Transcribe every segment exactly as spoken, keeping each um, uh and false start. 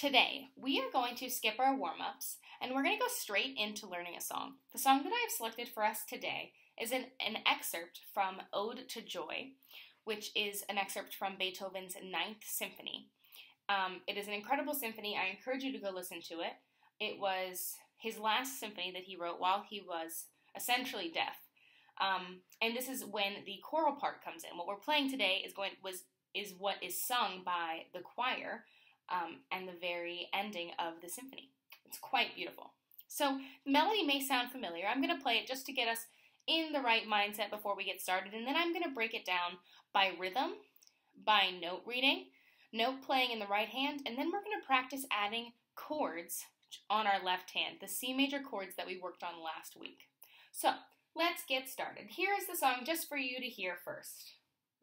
Today, we are going to skip our warm-ups and we're going to go straight into learning a song. The song that I have selected for us today is an, an excerpt from Ode to Joy, which is an excerpt from Beethoven's Ninth Symphony. Um, it is an incredible symphony. I encourage you to go listen to it. It was his last symphony that he wrote while he was essentially deaf. Um, and this is when the choral part comes in. What we're playing today is going was is what is sung by the choir um, and the very ending of the symphony. It's quite beautiful. So the melody may sound familiar. I'm going to play it just to get us in the right mindset before we get started, and then I'm going to break it down by rhythm, by note reading, note playing in the right hand, and then we're going to practice adding chords on our left hand, the C major chords that we worked on last week. So let's get started. Here is the song just for you to hear first.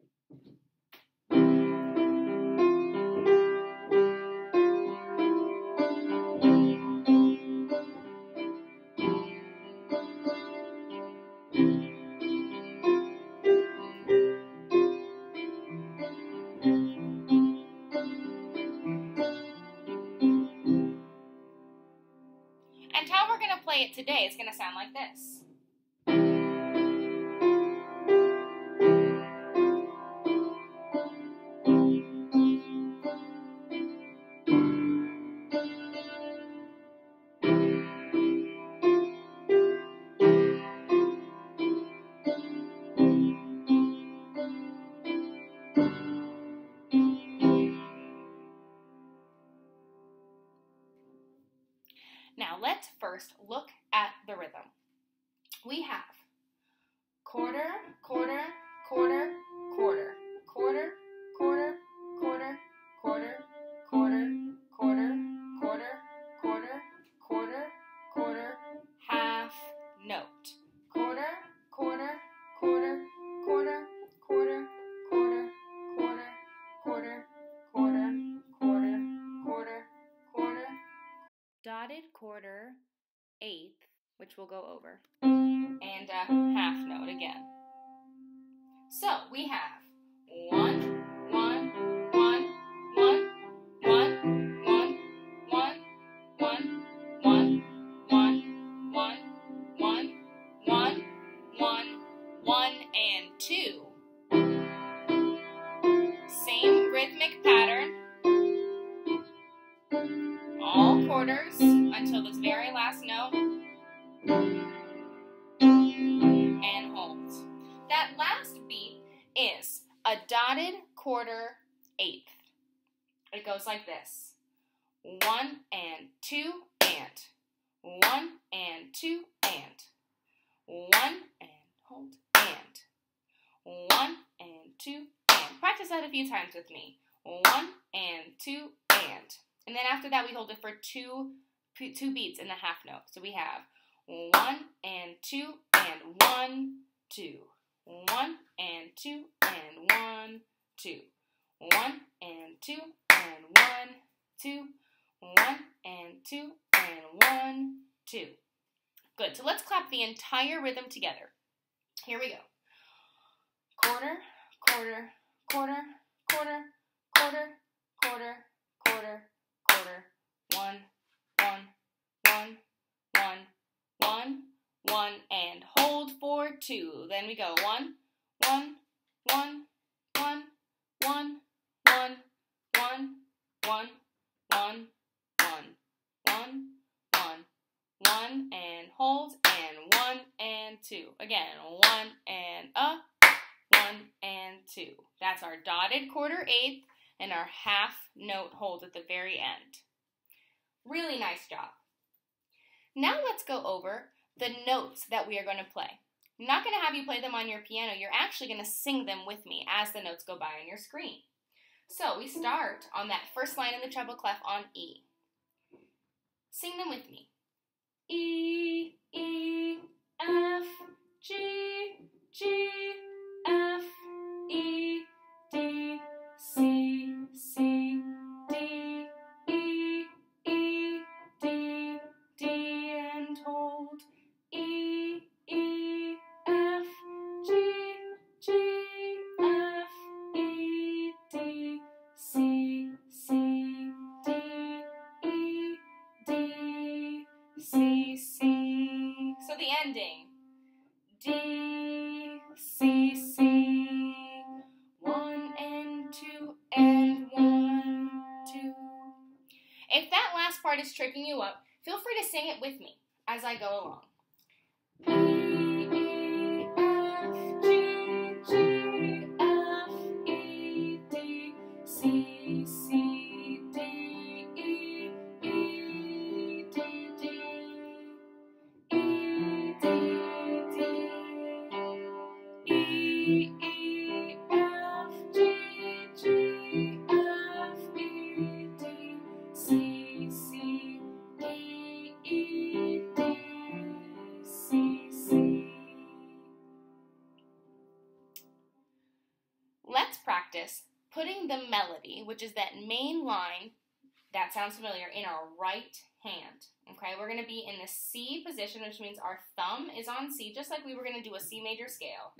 And how we're going to play it today is going to sound like this. Now let's first look at the rhythm. We have quarter, quarter, quarter, quarter, quarter, quarter, quarter, quarter, quarter, quarter, quarter, quarter, quarter, quarter, half note. Quarter, quarter, quarter, quarter, quarter, quarter, quarter, quarter, quarter, quarter, quarter, quarter, dotted quarter, eighth, which we'll go over, and a half note again. So we have one, one, one, one, one, one, one, one, one, one, one, one, one, one, one, and two. Same rhythmic pattern. All quarters until this very last note, and hold. That last beat is a dotted quarter eighth. It goes like this. One and two and. One and two and. One and hold and. One and two and. Practice that a few times with me. One and two and. And then after that, we hold it for two, two beats in the half note. So we have one and two and one, two. One and two and one, two. One and two and one, two. One and two and one, two. Good. So let's clap the entire rhythm together. Here we go. Quarter, quarter, quarter, quarter, quarter, quarter, quarter, quarter, one, one, one, one, one, one, and hold for two. Then we go one, one, one, one, one, one, one, one, one, one, one, one, one, and hold, and one and two. Again, one and up, one and two. That's our dotted quarter eighth and our half note hold at the very end. Really nice job. Now let's go over the notes that we are going to play. I'm not going to have you play them on your piano. You're actually going to sing them with me as the notes go by on your screen. So we start on that first line in the treble clef on E. Sing them with me. E, E, F, G, G, F, E, D, C, C, D, E, E, D, D, and hold. E, E, F, G, G, F, E, D, C, C, D, ascending. D, C, C, one and two, and one, two. If that last part is tripping you up, feel free to sing it with me as I go along. E, E, F, G, G, F, E, D, C, C, D, E, E, D, D, E, D, D, E, E, F, G, G, F, E, D, C, C, D, E, D, C, C. Let's practice putting the melody, which is that main line that sounds familiar, in our right hand. Okay, we're going to be in the C position, which means our thumb is on C, just like we were going to do a C major scale.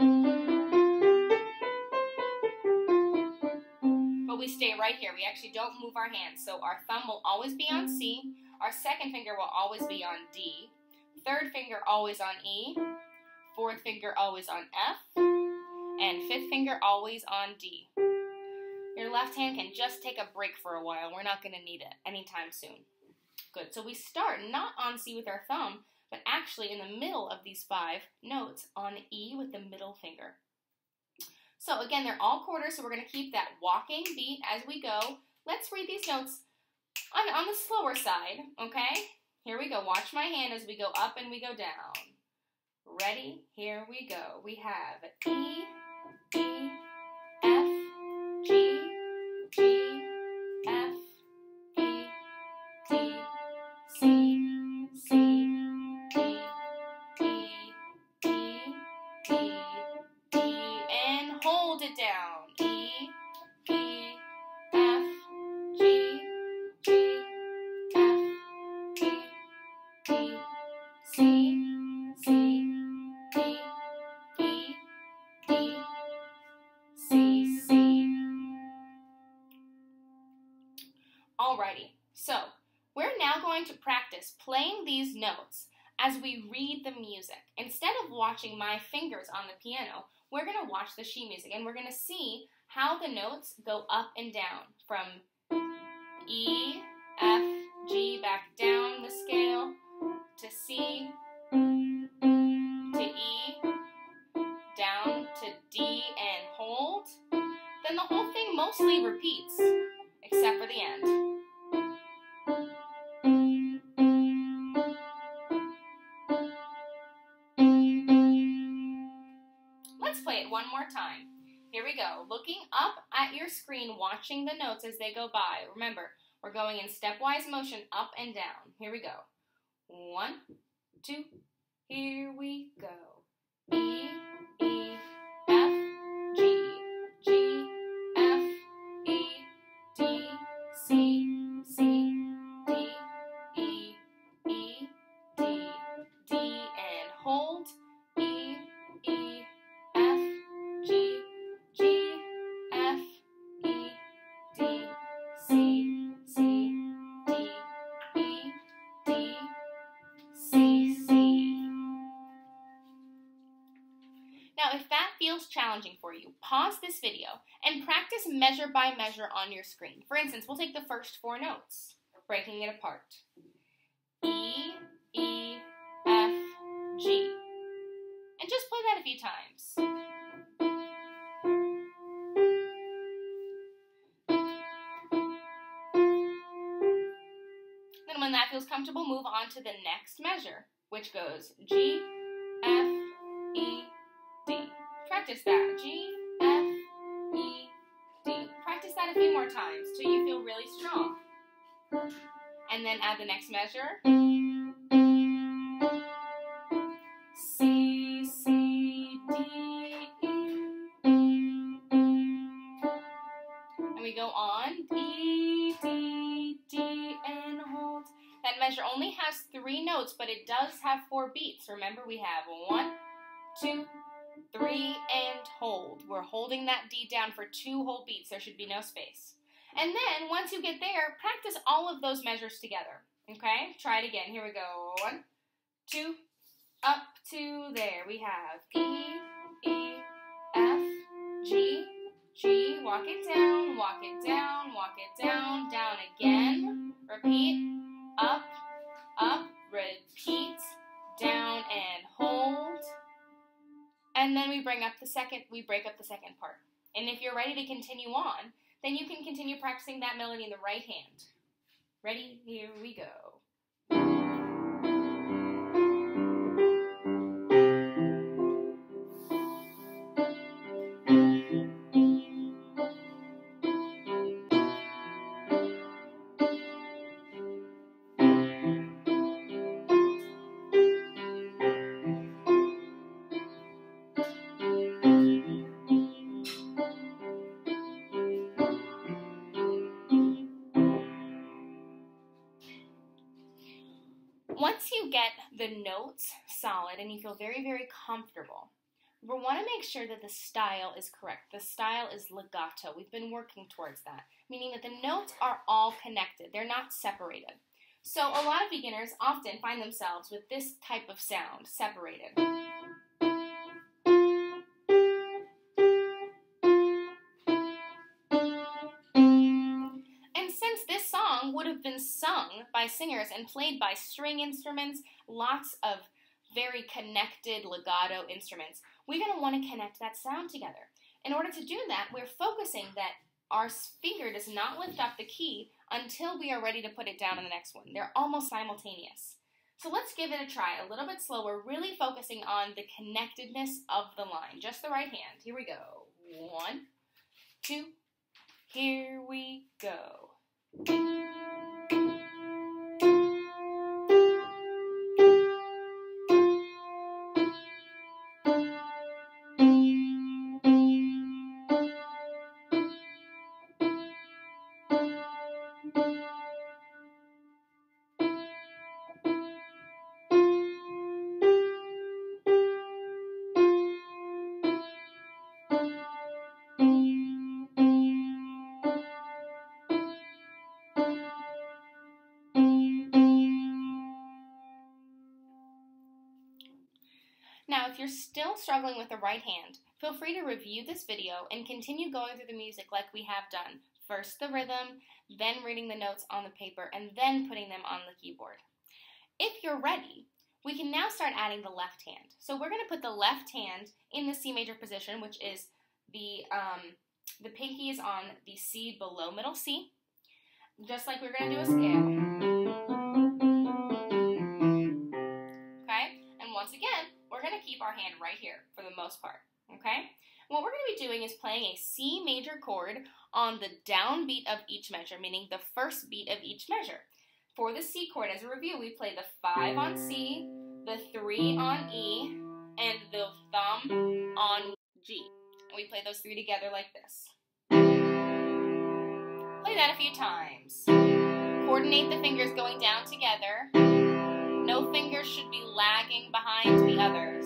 But we stay right here. We actually don't move our hands. So our thumb will always be on C. Our second finger will always be on D. Third finger always on E. Fourth finger always on F. And fifth finger always on D. Your left hand can just take a break for a while. We're not going to need it anytime soon. Good. So we start not on C with our thumb, but actually in the middle of these five notes on E with the middle finger. So again, they're all quarters, so we're going to keep that walking beat as we go. Let's read these notes on, on the slower side, okay? Here we go. Watch my hand as we go up and we go down. Ready? Here we go. We have E, E, F, G, G, F, E, D, C, C, D, E, D, D, D, and hold it down. E, E, F, G, G, F, E, D, C, C, D, E, D, C, C. Alrighty, so we're now going to practice playing these notes as we read the music. Instead of watching my fingers on the piano, we're going to watch the sheet music, and we're going to see how the notes go up and down from E, F, G, back down the scale to C, to E, down to D and hold. Then the whole thing mostly repeats, except for the end. Let's play it one more time. Here we go. Looking up at your screen, watching the notes as they go by. Remember, we're going in stepwise motion up and down. Here we go. One, two, here we go. E, E, F, G, G, F, E, D, C, C, D, E, E, D, D, and hold. E, E, F, G, G, F, E, D, C, C, D, E, D, C, C. Now, if that feels challenging for you, pause this video and practice measure by measure on your screen. For instance, we'll take the first four notes, breaking it apart. E, E, F, G. And just play that a few times. Then when that feels comfortable, move on to the next measure, which goes G, F, E, D. Practice that. G, F, E, D. Practice that a few more times till you feel really strong. And then add the next measure. C, C, D, E. And we go on. E, D, D, and hold. That measure only has three notes, but it does have four beats. Remember, we have one, two, three, and hold. We're holding that D down for two whole beats. There should be no space. And then, once you get there, practice all of those measures together. Okay? Try it again. Here we go. One, two, up to there. We have E, E, F, G, G. Walk it down, walk it down, walk it down, down again. Repeat, up, up, repeat, down and hold. And then we bring up the second, we break up the second part. And if you're ready to continue on, then you can continue practicing that melody in the right hand. Ready? Here we go. Once you get the notes solid and you feel very, very comfortable, we want to make sure that the style is correct. The style is legato. We've been working towards that, meaning that the notes are all connected. They're not separated. So a lot of beginners often find themselves with this type of sound, separated. Would have been sung by singers and played by string instruments, lots of very connected legato instruments. We're going to want to connect that sound together. In order to do that, we're focusing that our finger does not lift up the key until we are ready to put it down in the next one. They're almost simultaneous. So let's give it a try, a little bit slower, really focusing on the connectedness of the line. Just the right hand. Here we go. One, two, here we go. Now, if you're still struggling with the right hand, feel free to review this video and continue going through the music like we have done. First the rhythm, then reading the notes on the paper, and then putting them on the keyboard. If you're ready, we can now start adding the left hand. So we're going to put the left hand in the C major position, which is the, um, the pinky is on the C below middle C, just like we're going to do a scale. Once again, we're going to keep our hand right here for the most part, okay? What we're going to be doing is playing a C major chord on the downbeat of each measure, meaning the first beat of each measure. For the C chord, as a review, we play the five on C, the three on E, and the thumb on G. And we play those three together like this. Play that a few times. Coordinate the fingers going down together. No fingers should be lagging behind the others.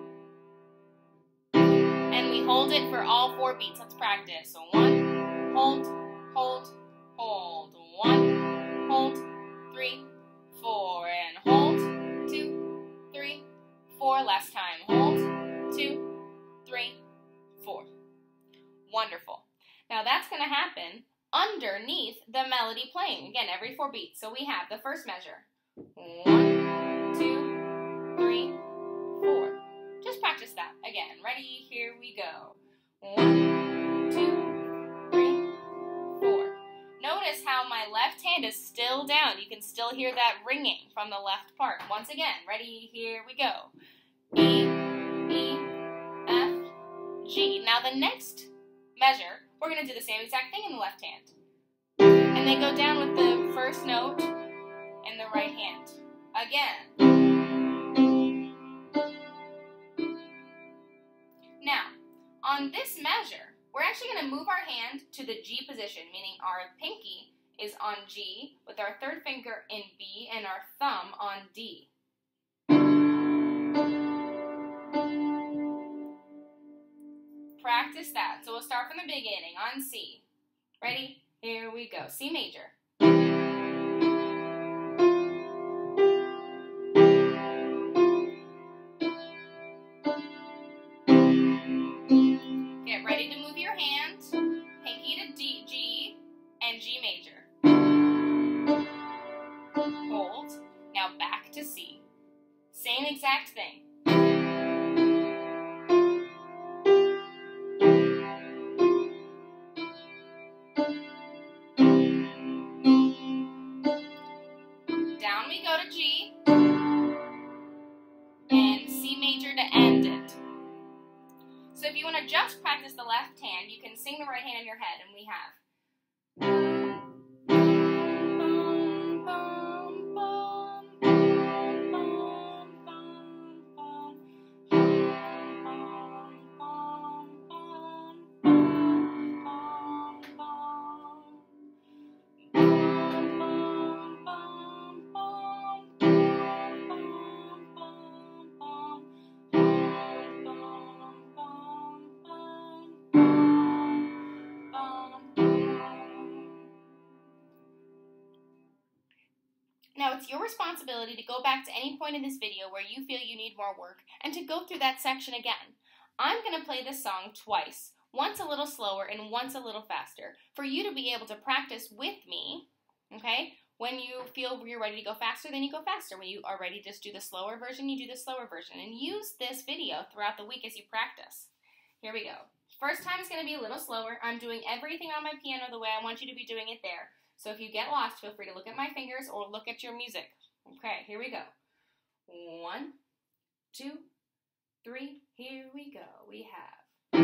And we hold it for all four beats. Let's practice. So one, hold, hold, hold. One, hold, three, four. And hold, two, three, four. Last time. Hold, two, three, four. Wonderful. Now that's going to happen underneath the melody playing. Again, every four beats. So we have the first measure. One, two, three, four. Just practice that. Again, ready? Here we go. One, two, three, four. Notice how my left hand is still down. You can still hear that ringing from the left part. Once again, ready? Here we go. E, E, F, G. Now the next measure, we're going to do the same exact thing in the left hand. And then go down with the first note in the right hand. Again. Now, on this measure, we're actually going to move our hand to the G position, meaning our pinky is on G with our third finger in B and our thumb on D. Practice that. So we'll start from the beginning on C. Ready? Here we go. C major. a G, and C major to end it. So if you want to just practice the left hand, you can sing the right hand in your head, and we have Now it's your responsibility to go back to any point in this video where you feel you need more work and to go through that section again. I'm going to play this song twice, once a little slower and once a little faster, for you to be able to practice with me, okay? When you feel you're ready to go faster, then you go faster. When you are ready to just do the slower version, you do the slower version. And use this video throughout the week as you practice. Here we go. First time is going to be a little slower. I'm doing everything on my piano the way I want you to be doing it there. So if you get lost, feel free to look at my fingers or look at your music. Okay, here we go. One, two, three, here we go. We have...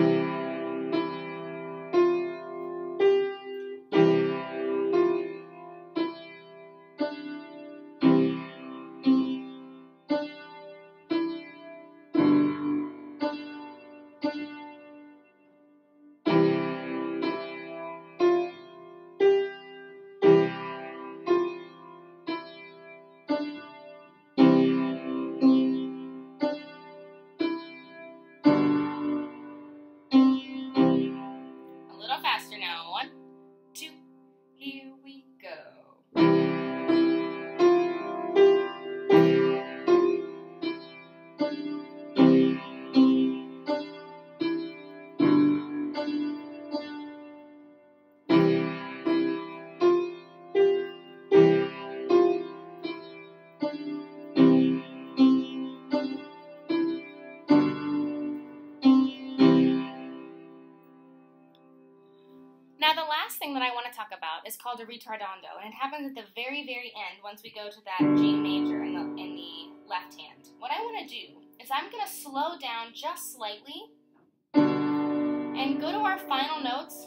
Now the last thing that I want to talk about is called a ritardando, and it happens at the very, very end once we go to that G major in the, in the left hand. What I want to do is I'm going to slow down just slightly and go to our final notes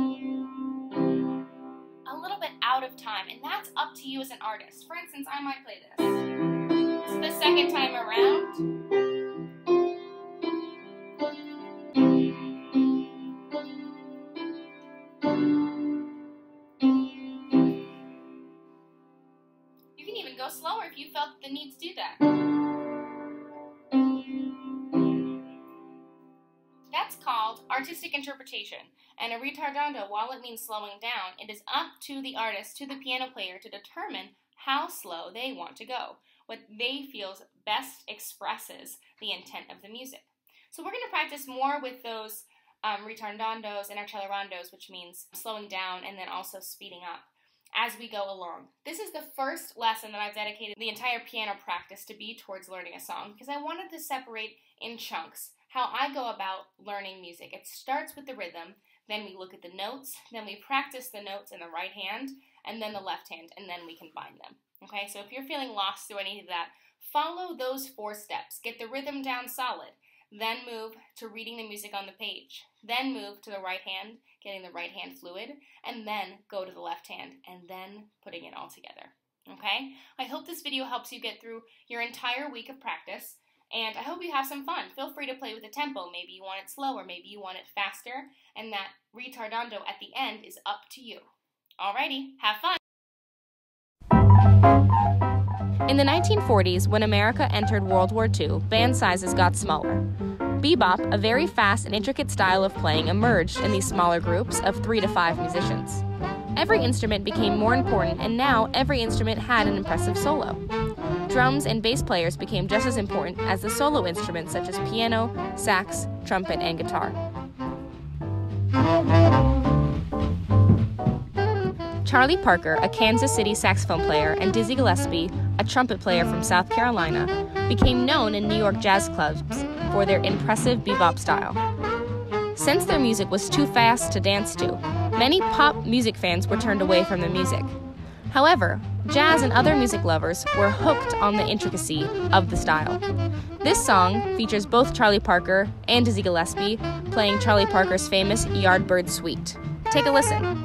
a little bit out of time, and that's up to you as an artist. For instance, I might play this. This is the second time around. Go slower if you felt the need to do that. That's called artistic interpretation. And a ritardando, while it means slowing down, it is up to the artist, to the piano player, to determine how slow they want to go, what they feel best expresses the intent of the music. So we're going to practice more with those um, ritardandos and accelerandos, which means slowing down and then also speeding up as we go along. This is the first lesson that I've dedicated the entire piano practice to be towards learning a song, because I wanted to separate in chunks how I go about learning music. It starts with the rhythm, then we look at the notes, then we practice the notes in the right hand, and then the left hand, and then we combine them. Okay, so if you're feeling lost through any of that, follow those four steps. Get the rhythm down solid, then move to reading the music on the page, then move to the right hand, getting the right hand fluid, and then go to the left hand, and then putting it all together. Okay? I hope this video helps you get through your entire week of practice, and I hope you have some fun. Feel free to play with the tempo. Maybe you want it slower, maybe you want it faster, and that ritardando at the end is up to you. Alrighty, have fun! In the nineteen forties, when America entered World War Two, band sizes got smaller. Bebop, a very fast and intricate style of playing, emerged in these smaller groups of three to five musicians. Every instrument became more important, and now every instrument had an impressive solo. Drums and bass players became just as important as the solo instruments such as piano, sax, trumpet, and guitar. Charlie Parker, a Kansas City saxophone player, and Dizzy Gillespie, a trumpet player from South Carolina, became known in New York jazz clubs for their impressive bebop style. Since their music was too fast to dance to, many pop music fans were turned away from the music. However, jazz and other music lovers were hooked on the intricacy of the style. This song features both Charlie Parker and Dizzy Gillespie playing Charlie Parker's famous Yardbird Suite. Take a listen.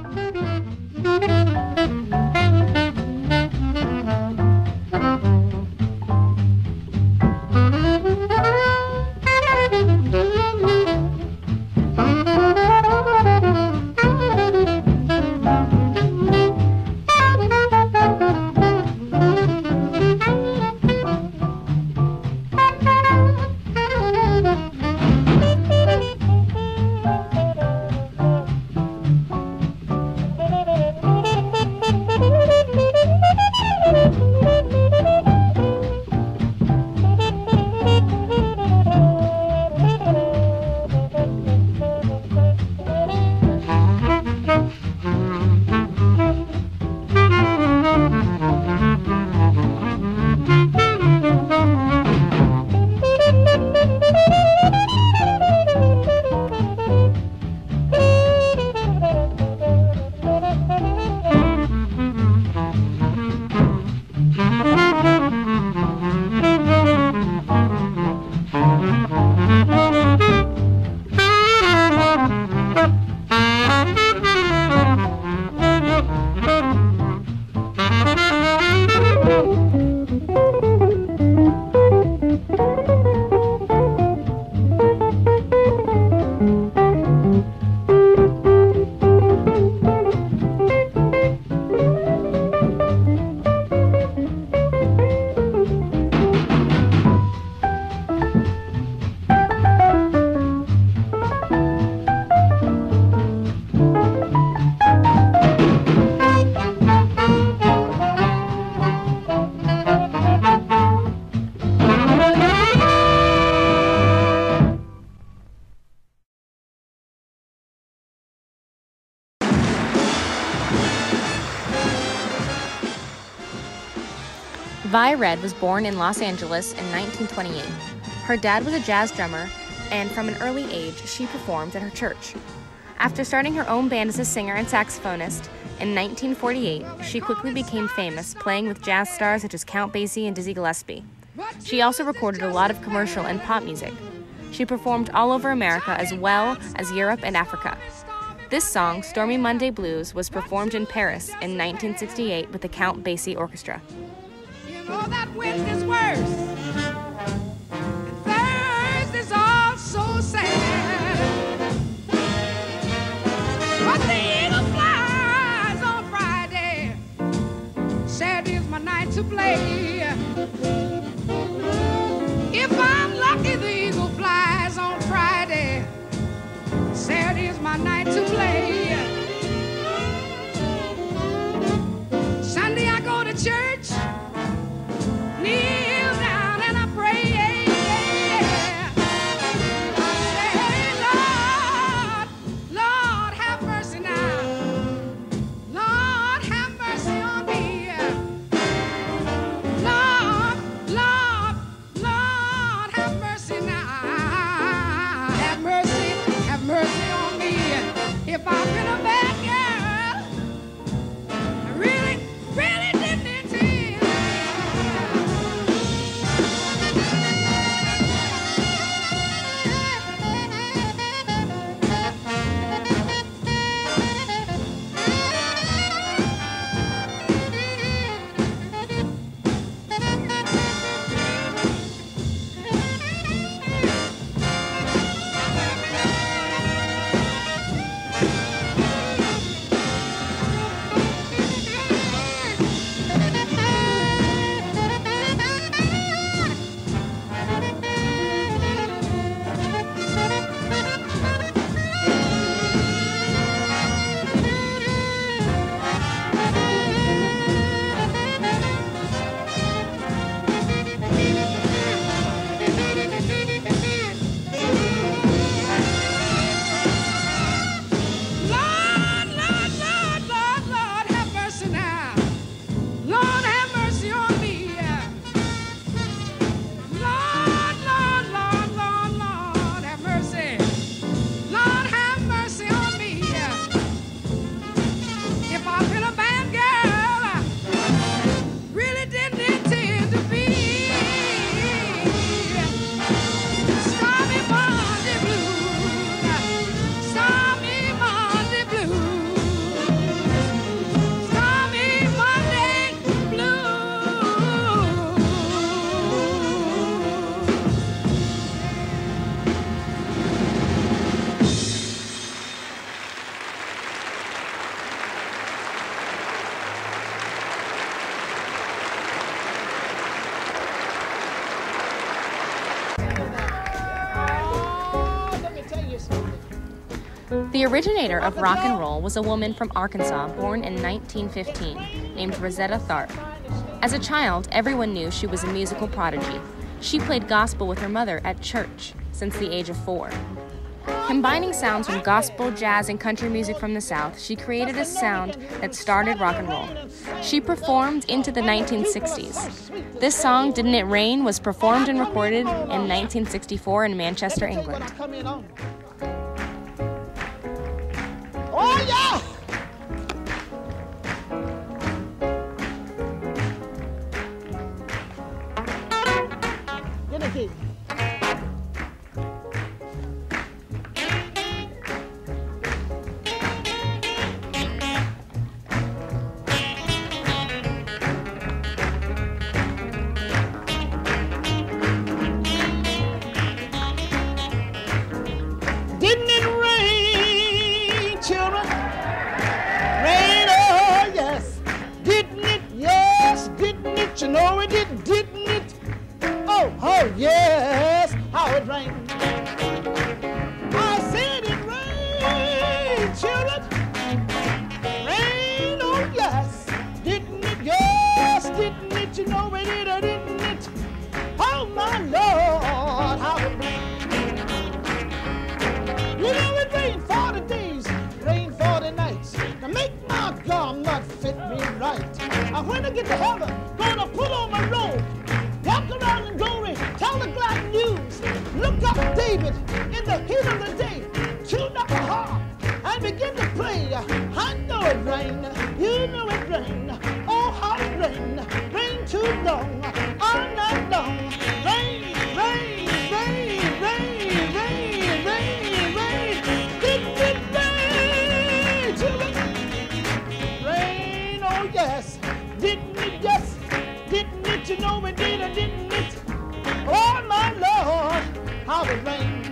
Vi Red was born in Los Angeles in nineteen twenty-eight. Her dad was a jazz drummer, and from an early age, she performed at her church. After starting her own band as a singer and saxophonist, in nineteen forty-eight, she quickly became famous, playing with jazz stars such as Count Basie and Dizzy Gillespie. She also recorded a lot of commercial and pop music. She performed all over America as well as Europe and Africa. This song, Stormy Monday Blues, was performed in Paris in nineteen sixty-eight with the Count Basie Orchestra. You know that Wednesday's worse, and Thursday's all so sad, but the eagle flies on Friday, Saturday's my night to play. If I'm lucky, the eagle flies on Friday, Saturday's my night to play. Sunday I go to church, kneel down and I pray, yeah, yeah. I say, Lord, Lord, have mercy now. Lord, have mercy on me. Lord, Lord, Lord, have mercy now. Have mercy, have mercy on me. If I The originator of rock and roll was a woman from Arkansas born in nineteen fifteen named Rosetta Tharpe. As a child, everyone knew she was a musical prodigy. She played gospel with her mother at church since the age of four. Combining sounds from gospel, jazz, and country music from the South, she created a sound that started rock and roll. She performed into the nineteen sixties. This song, Didn't It Rain, was performed and recorded in nineteen sixty-four in Manchester, England. Oh, yeah! Get it, kid. You know it did, didn't it? Oh, oh, yes, how it rained. I said it rained, children. Rain, oh, yes, didn't it? Yes, didn't it? You know it did, or didn't it? Oh, my Lord, how it rained. You know it rained forty days, rained forty nights. Now make my garment fit me right. Now when I get to heaven, gonna put on my robe, walk around in glory, tell the glad news. Look up David in the heat of the day, tune up a harp and begin to play. I know it rained, you know it rained. Oh, how it rained, rained too long, all night long. Rain, rain, rain, rain, rain, rain, rain. Didn't it rain, children? Rain, oh yes. Didn't it, yes, didn't it, you know it did, or didn't it? Oh, my Lord, how it rained.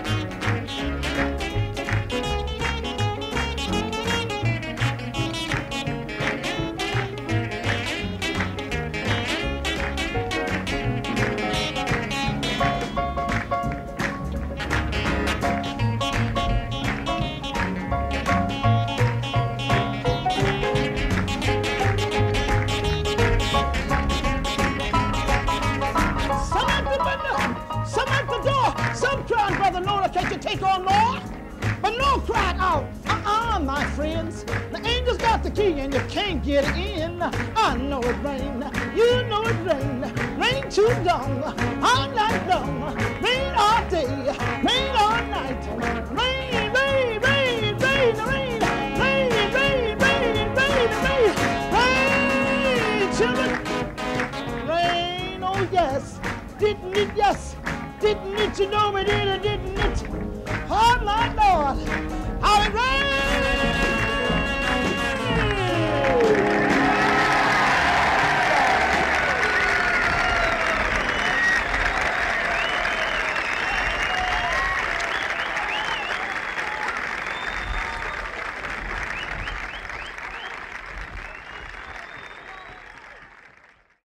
Can't you take on more? But no cried out, uh-uh, my friends. The angel's got the key and you can't get in. I know it rain, you know it rain. Rain too long, all night long. Rain all day, rain all night. Rain, rain, rain, rain, rain. Rain, rain, rain, rain, rain. Rain, children. Rain, oh yes. Didn't it, yes. Didn't it, you know it did, or didn't it? Oh, my Lord, how it rained!